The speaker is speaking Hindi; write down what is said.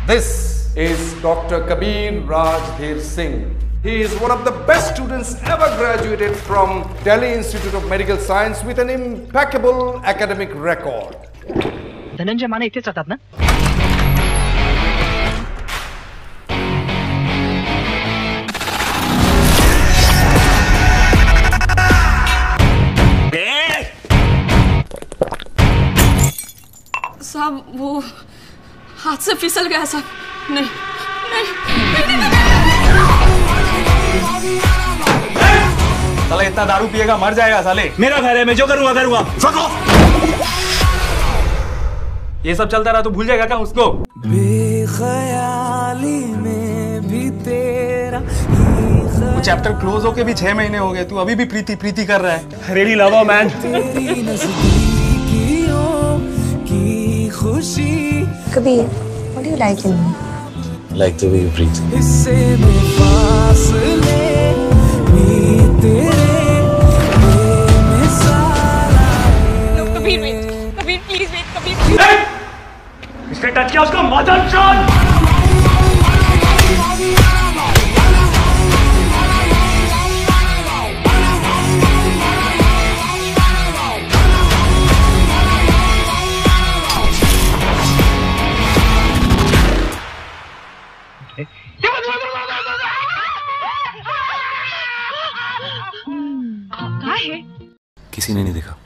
This is Dr. Kabir Rajbir Singh. He is one of the best students ever graduated from Delhi Institute of Medical Science with an impeccable academic record. Dhananjay माने इथेच राहतात ना? साहब वो हाथ से फिसल गया साहब। नहीं नहीं, साले इतना दारू पिएगा मर जाएगा साले। मेरा घर है, मैं जो करूँगा करूँगा। ये सब चलता रहा तो भूल जाएगा क्या उसको? बेख्याली में भी तेरा वो चैप्टर क्लोज होके भी 6 महीने हो गए, तू अभी भी प्रीति प्रीति कर रहा है। Really love a man. तेरी नज़दीकियों की खुशी। Kabir, what do you like in me? Like the way you breathe. इससे में फासले भी तेरे बेमिसाल no Kabir wait, Kabir please wait, Kabir please. इसने टच किया उसको मदर चोद। किसी ने नहीं देखा।